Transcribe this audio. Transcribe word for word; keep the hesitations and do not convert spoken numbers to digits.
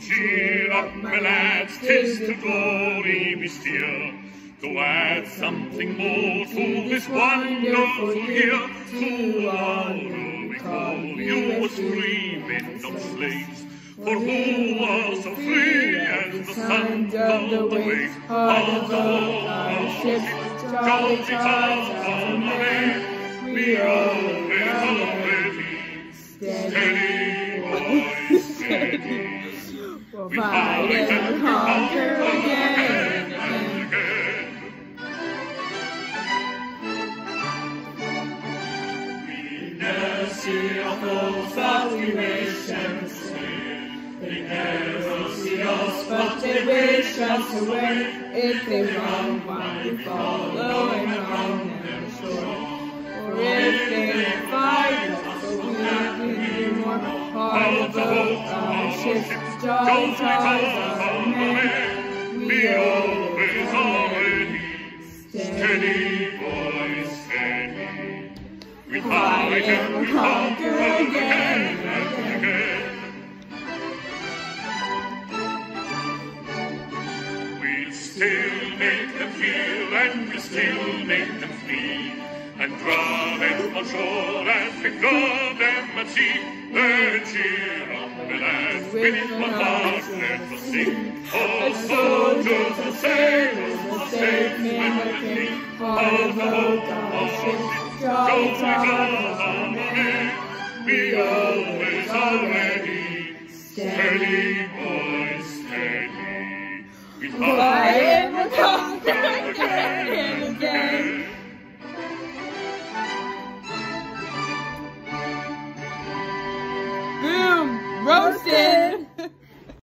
cheer up, my lads, 'tis to glory we steer. To add something more to this wonderful year, tomorrow we call you a free wind of slaves. For who was so free as the sons of the waves, of our ships, jolly tars on the lake, we always already steady, boys, steady. We'll fight and conquer again and again. We never see our foes, but we wish and say. They never see us, but they wish us away. If they run, while we follow and run never short. For if they fight us, so we can do more. Hard of our ships, jolly tars on men. We always already steady, boys, steady. We fight and we conquer again and again. We'll still make them feel and we'll still make them flee. And draw them on shore as we draw them at sea. Then cheer up, the lads, with one heart let us sing. All soldiers and sailors, the statesmen and king, all the hope our ships, jolly tars on the men. We always are ready, steady, boys, steady. We fight and we conquer again and again. Boom! Roasted!